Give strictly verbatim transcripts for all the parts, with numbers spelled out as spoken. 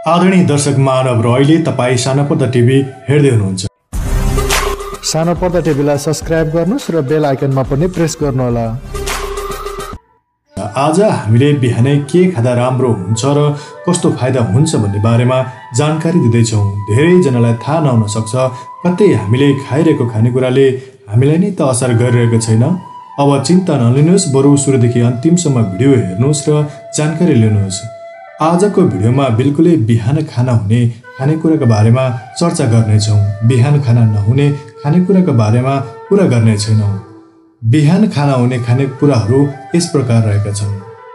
आदरणीय दर्शक मानव र अहिले तपाईँ सानो पर्दा टिभी हेर्दै हुनुहुन्छ। सानो पर्दा टिभीलाई सब्स्क्राइब गर्नुहोस् र बेल आइकनमा पनि प्रेस गर्नुहोला। आज हामीले बिहानै के खाँदा राम्रो हुन्छ र कस्तो फाइदा हुन्छ भन्ने बारेमा जानकारी दिँदैछौँ। धेरैजनालाई थाहा नहुन सक्छ कतै हामीले खाइरहेको खानेकुराले हामीलाई नै त असर गरिरहेको छैन। अब चिन्ता नलिनुहोस्, बरु सुरुदेखि अन्तिमसम्म भिडियो हेर्नुहोस् र जानकारी लिनुहोस्। आजको भिडियोमा बिल्कुलै बिहान खाना हुने खानेकुराको बारेमा चर्चा गर्नेछौँ। बिहान खाना नहुने खानेकुराको बारेमा कुरा गर्ने छैनौँ। बिहान खाना हुने खानेकुराहरू यस प्रकार रहेका छन्।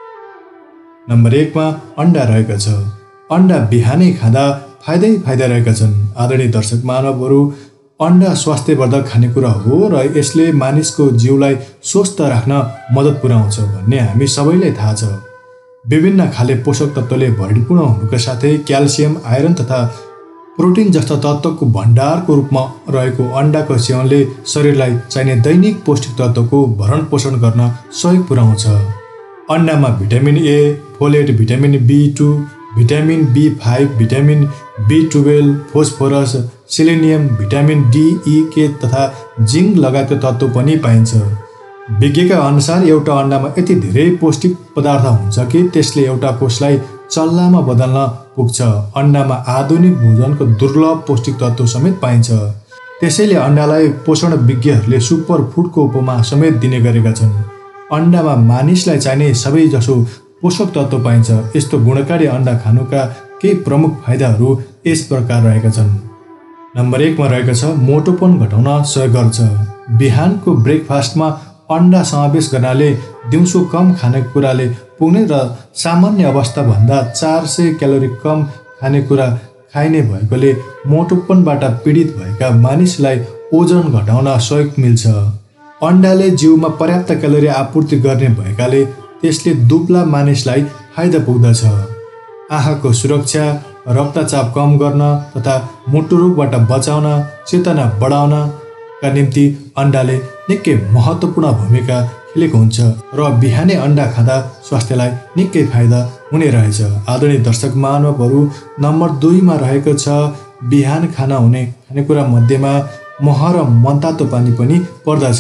नम्बर एकमा अन्डा रहेको छ। अन्डा बिहानै खाँदा फाइदै फाइदा रहेका छन्। आदरणीय दर्शक मानवहरू, अन्डा स्वास्थ्यवर्धक खानेकुरा हो र यसले मानिसको जिउलाई स्वस्थ राख्न मद्दत पुर्याउँछ भन्ने हामी सबैलाई थाहा छ। विभिन्न खाले पोषक तत्त्वले भरिपूर्ण हुनुका साथै क्याल्सियम, आइरन तथा प्रोटिन जस्ता तत्त्वको भण्डारको रूपमा रहेको अन्डाको सेवनले शरीरलाई चाहिने दैनिक पौष्टिक तत्त्वको भरण पोषण गर्न सहयोग पुर्याउँछ। अन्डामा vitamin A, folate, vitamin B two, vitamin B five, vitamin B twelve, phosphorus, selenium, vitamin D, E, K तथा जिङ्क लगायतको तत्त्व पनि पाइन्छ। विज्ञका अनुसार एउटा अन्डामा यति धेरै पौष्टिक पदार्थ हुन्छ कि त्यसले एउटा कोषलाई चल्लामा बदल्न पुग्छ। अन्डामा आधुनिक भोजनको दुर्लभ पौष्टिक तत्त्व समेत पाइन्छ। त्यसैले अन्डालाई पोषण विज्ञहरूले सुपर फुडको उपमा समेत दिने गरेका छन्। अन्डामा मानिसलाई चाहिने सबै जसो पोषक तत्त्व पाइन्छ। यस्तो गुणकारी अन्डा खानुका केही प्रमुख फाइदाहरू यस प्रकार रहेका छन्। नम्बर एकमा रहेको छ मोटोपन घटाउन सहयोग गर्छ। बिहानको ब्रेकफास्टमा अन्डा समावेश गर्नाले दिउँसो कम खानेकुराले पुग्ने र सामान्य अवस्थाभन्दा चार सय क्यालोरी कम खानेकुरा खाइने भएकोले मोटोपनबाट पीडित भएका मानिसलाई ओजन घटाउन सहयोग मिल्छ। अन्डाले जिउमा पर्याप्त क्यालोरी आपूर्ति गर्ने भएकाले त्यसले दुब्ला मानिसलाई फाइदा पुग्दछ। आँखाको सुरक्षा, रक्तचाप कम गर्न तथा मुटु रोगबाट बचाउन, चेतना बढाउनका निम्ति अन्डाले निकै महत्त्वपूर्ण भूमिका खेलेको हुन्छ र बिहानै अन्डा खाँदा स्वास्थ्यलाई निकै फाइदा हुने रहेछ। आदरणीय दर्शक महानुभावहरू, नम्बर दुईमा रहेको छ बिहान खाना हुने खानेकुरा मध्येमा मह र मनतातो पानी पनि पर्दछ।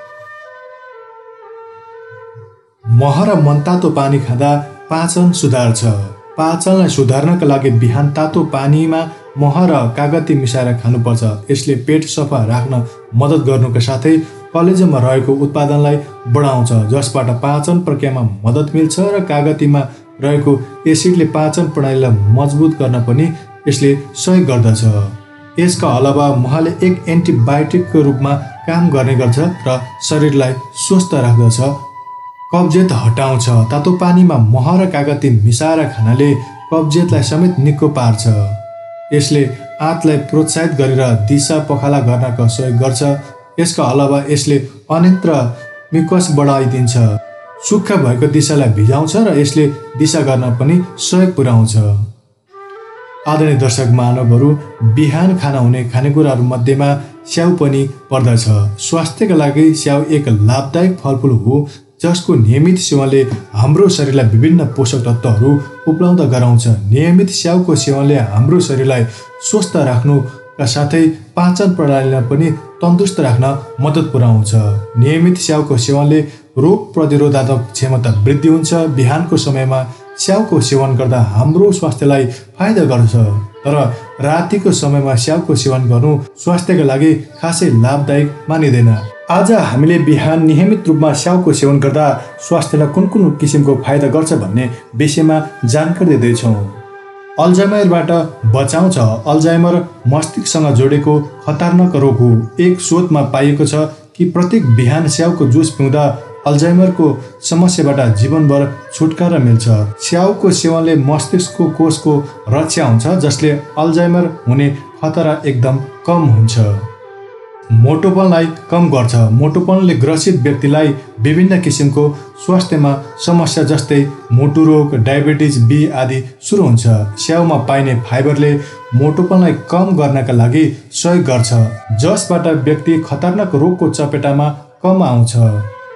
मह र मनतातो पानी खाँदा पाचन सुधार्छ। पाचनलाई सुधार्नका लागि बिहान तातो पानीमा मह र कागती मिसाएर खानुपर्छ। यसले पेट सफा राख्न मद्दत गर्नुका साथै कलेजोमा रहेको उत्पादनलाई बढाउँछ, जसबाट पाचन प्रक्रियामा मद्दत मिल्छ र कागतीमा रहेको एसिडले पाचन प्रणालीलाई मजबुत गर्न पनि यसले सहयोग गर्दछ। यसका अलावा महले एक एन्टिबायोटिकको रूपमा काम गर्ने गर्छ र शरीरलाई स्वस्थ राख्दछ, कब्जियत हटाउँछ। तातो पानीमा मह र कागती मिसाएर खानाले कब्जियतलाई समेत निको पार्छ। यसले आँतलाई प्रोत्साहित गरेर दिशा पखाला गर्नका सहयोग गर्छ। यसका अलावा यसले अन्यत्र म्युकस बढाइदिन्छ, सुक्खा भएको दिशालाई भिजाउँछ र यसले दिशा गर्न पनि सहयोग पुर्याउँछ। आदरणीय दर्शक महानुभावहरू, बिहान खाना हुने खानेकुराहरू मध्येमा स्याउ पनि पर्दछ। स्वास्थ्यका लागि स्याउ एक लाभदायक फलफुल हो जसको नियमित सेवनले हाम्रो शरीरलाई विभिन्न पोषक तत्त्वहरू उपलब्ध गराउँछ। नियमित स्याउको सेवनले हाम्रो शरीरलाई स्वस्थ राख्नुका साथै पाचन प्रणालीलाई पनि तन्दुरुस्त राख्न मद्दत पुर्याउँछ। नियमित स्याउको सेवनले रोग प्रतिरोधात्मक क्षमता वृद्धि हुन्छ। बिहानको समयमा स्याउको सेवन गर्दा हाम्रो स्वास्थ्यलाई फाइदा गर्छ, तर रातिको समयमा स्याउको सेवन गर्नु स्वास्थ्यका लागि खासै लाभदायक मानिँदैन। आज हामीले बिहान नियमित रूपमा स्याउको सेवन गर्दा स्वास्थ्यलाई कुन कुन किसिमको फाइदा गर्छ भन्ने विषयमा जानकारी दिँदैछौँ। अल्जाइमरबाट बचाउँछ। अल्जाइमर मस्तिष्कसँग जोडेको खतरनाक रोग हो। एक शोधमा पाइएको छ कि प्रत्येक बिहान स्याउको जुस पिउँदा अल्जाइमरको समस्याबाट जीवनभर छुटकारा मिल्छ। स्याउको सेवनले मस्तिष्कको कोषको रक्षा हुन्छ, जसले अल्जाइमर हुने खतरा एकदम कम हुन्छ। मोटोपनलाई कम गर्छ। मोटोपनले ग्रसित व्यक्तिलाई विभिन्न किसिमको स्वास्थ्यमा समस्या जस्तै मुटु रोग, डायबिटिज बी आदि सुरु हुन्छ। स्याउमा पाइने फाइबरले मोटोपनलाई कम गर्नका लागि सहयोग गर्छ, जसबाट व्यक्ति खतरनाक रोगको चपेटामा कम आउँछ।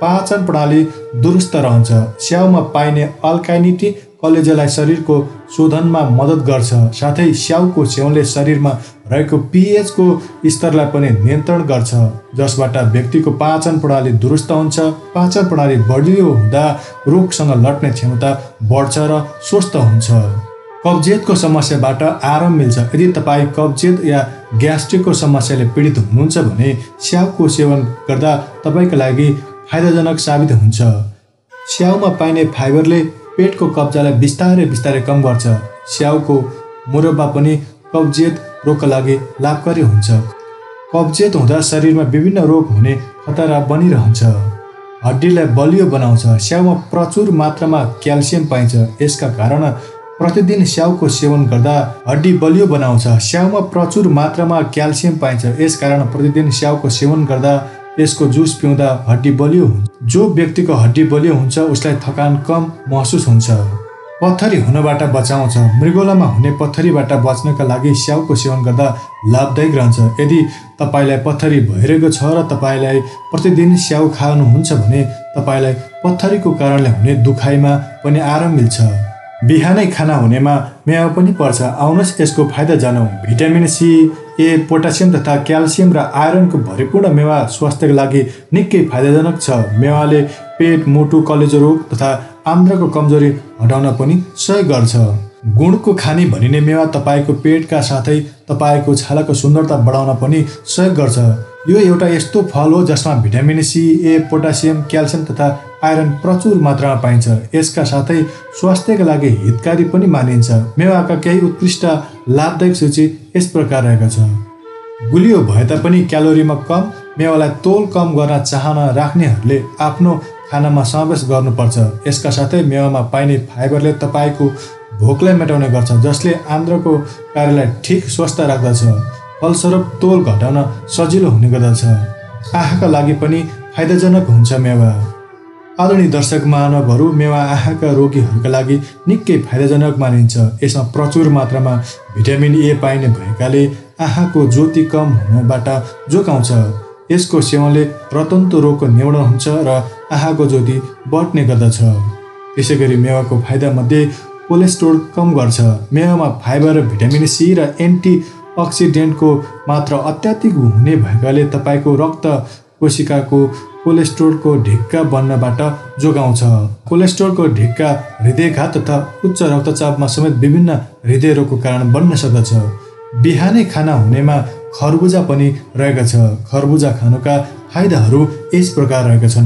पाचन प्रणाली दुरुस्त रहन्छ। स्याउमा पाइने अल्काइनिटी कलेजोलाई शरीरको शोधनमा मद्दत गर्छ। साथै स्याउको सेवनले शरीरमा रहेको पीएचको स्तरलाई पनि नियन्त्रण गर्छ, जसबाट व्यक्तिको पाचन प्रणाली दुरुस्त हुन्छ। पाचन प्रणाली बलियो हुँदा रोगसँग लड्ने क्षमता बढ्छ र स्वस्थ हुन्छ। कब्जियतको समस्याबाट आराम मिल्छ। यदि तपाईँ कब्जियत या ग्यास्ट्रिकको समस्याले पीडित हुनुहुन्छ भने स्याउको सेवन गर्दा तपाईँको लागि फाइदाजनक साबित हुन्छ। स्याउमा पाइने फाइबरले पेटको कब्जालाई बिस्तारै बिस्तारै कम गर्छ। स्याउको मुरब्बा पनि कब्जियत रोगका लागि लाभकारी हुन्छ। कब्जियत हुँदा शरीरमा विभिन्न रोग हुने खतरा बनिरहन्छ। हड्डीलाई बलियो बनाउँछ। स्याउमा प्रचुर मात्रामा क्याल्सियम पाइन्छ। यसका कारण प्रतिदिन स्याउको सेवन गर्दा हड्डी बलियो बनाउँछ। स्याउमा प्रचुर मात्रामा क्याल्सियम पाइन्छ। यसकारण प्रतिदिन स्याउको सेवन गर्दा यसको जुस पिउँदा हड्डी बलियो हुन्छ। जो व्यक्तिको हड्डी बलियो हुन्छ उसलाई थकान कम महसुस हुन्छ। पत्थरी हुनबाट बचाउँछ। मृगौलामा हुने पत्थरीबाट बच्नका लागि स्याउको सेवन गर्दा लाभदायक रहन्छ। यदि तपाईँलाई पत्थरी भइरहेको छ र तपाईँलाई प्रतिदिन स्याउ खानुहुन्छ भने तपाईँलाई पत्थरीको कारणले हुने दुखाइमा पनि आराम मिल्छ। बिहानै खाना हुनेमा मेवा पनि पर्छ। आउनुहोस् यसको फाइदा जानौँ। भिटामिन सी, ए, पोटासियम तथा क्याल्सियम र आइरनको भरिपूर्ण मेवा स्वास्थ्यका लागि निकै फाइदाजनक छ। मेवाले पेट, मुटु, कलेजो रोग तथा आन्द्राको कमजोरी हटाउन पनि सहयोग गर्छ। गुणको खानी भनिने मेवा तपाईँको पेटका साथै तपाईँको छालाको सुन्दरता बढाउन पनि सहयोग गर्छ। यो एउटा यस्तो फल हो जसमा vitamin C, A, potassium, calcium तथा आइरन प्रचुर मात्रामा पाइन्छ। यसका साथै स्वास्थ्यका लागि हितकारी पनि मानिन्छ। मेवाका केही उत्कृष्ट लाभदायक सूची यस प्रकार रहेका छ। गुलियो भए तापनि क्यालोरीमा कम। मेवालाई तौल कम गर्न चाहना राख्नेहरूले आफ्नो खानामा समावेश गर्नुपर्छ। यसका साथै मेवामा पाइने फाइबरले तपाईँको भोकलाई मेटाउने गर्छ, जसले आन्द्राको कार्यलाई ठिक स्वस्थ राख्दछ। फलस्वरूप तौल घटाउन सजिलो हुने गर्दछ। आँखाका लागि पनि फाइदाजनक हुन्छ मेवा। आदरणीय दर्शक महानुभावहरू, मेवा आँखाका रोगीहरूका लागि निकै फाइदाजनक मानिन्छ। यसमा प्रचुर मात्रामा भिटामिन ए पाइने भएकाले आँखाको ज्योति कम हुनबाट जोगाउँछ। यसको सेवनले रतन्तो रोगको निवारण हुन्छ र आँखाको ज्योति बढ्ने गर्दछ। त्यसै गरी मेवाको फाइदामध्ये कोलेस्ट्रोल कम गर्छ। मेवामा फाइबर, भिटामिन सी र एन्टी अक्सिडेन्टको मात्रा अत्याधिक हुने भएकाले तपाईँको रक्त कोशिकाको कोलेस्ट्रोलको ढिक्का बन्नबाट जोगाउँछ। कोलेस्ट्रोलको ढिक्का हृदयघात तथा उच्च रक्तचापमा समेत विभिन्न हृदय रोगको कारण बन्न सक्दछ। बिहानै खाना हुनेमा खरबुजा पनि रहेका छ। खरबुजा खानुका फाइदाहरू यस प्रकार रहेका छन्।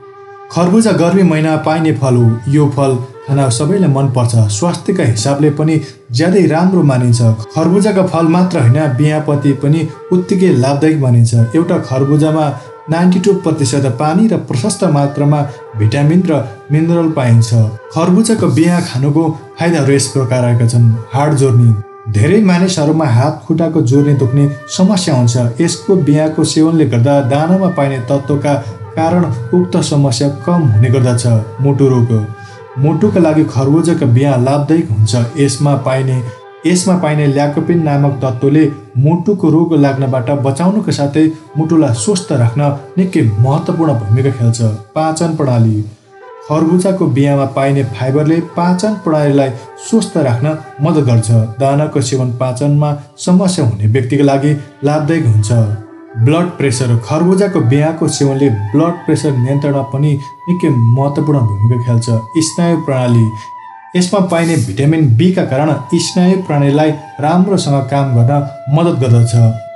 खरबुजा गर्मी महिना पाइने फल हो। यो फल खाना सबैलाई मनपर्छ। स्वास्थ्यका हिसाबले पनि ज्यादै राम्रो मानिन्छ। खरबुजाका फल मात्र होइन, बिहापति पनि उत्तिकै लाभदायक मानिन्छ। एउटा खरबुजामा नाइन्टी टू प्रतिशत पानी र प्रशस्त मात्रामा भिटामिन र मिनरल पाइन्छ। खरबुजाको बिहा खानुको फाइदाहरू यस प्रकार रहेका छन्। हाड जोर्नी। धेरै मानिसहरूमा हात खुट्टाको जोर्नी दुख्ने समस्या हुन्छ। यसको बिहाको सेवनले गर्दा दानामा पाइने तत्त्वका कारण उक्त समस्या कम हुने गर्दछ। मुटु रोग। मुटुका लागि खरबुजाको बिहा लाभदायक हुन्छ। यसमा पाइने यसमा पाइने ल्याकोपिन नामक तत्त्वले मुटुको रोग लाग्नबाट बचाउनुका साथै मुटुलाई स्वस्थ राख्न निकै महत्त्वपूर्ण भूमिका खेल्छ। पाचन प्रणाली। खरबुजाको बिहामा पाइने फाइबरले पाचन प्रणालीलाई स्वस्थ राख्न मद्दत गर्छ। दानाको सेवन पाचनमा समस्या हुने व्यक्तिका लागि लाभदायक हुन्छ। Blood pressure. खरबुजाको बिहाको सेवनले ब्लड प्रेसर नियन्त्रणमा पनि निकै महत्त्वपूर्ण भूमिका खेल्छ। स्नायु प्रणाली। यसमा पाइने भिटामिन बी का कारण स्नायु प्रणालीलाई राम्रोसँग काम गर्न मद्दत गर्दछ।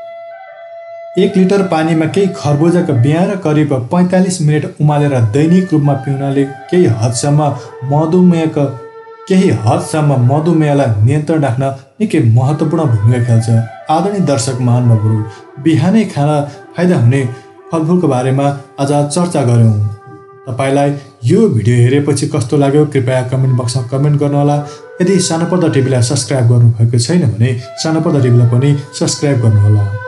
एक लिटर पानीमा केही खरबुजाको बिहा र करिब पैँतालिस मिनट उमालेर दैनिक रूपमा पिउनाले केही हदसम्म मधुमेहका केही हदसम्म मधुमेहलाई नियन्त्रण राख्न निकै महत्त्वपूर्ण भूमिका खेल्छ। आदरणीय दर्शक महानुभावहरू, बिहानै खाना फाइदा हुने फलफुलको बारेमा आज चर्चा गऱ्यौँ। तपाईलाई यो भिडियो हेरेपछि कस्तो लाग्यो कृपया कमेन्ट बक्समा कमेन्ट गर्नुहोला। यदि सानो पर्दा टिभीलाई सब्स्क्राइब गर्नुभएको छैन भने सानो पर्दा टिभीलाई पनि सब्स्क्राइब गर्नुहोला।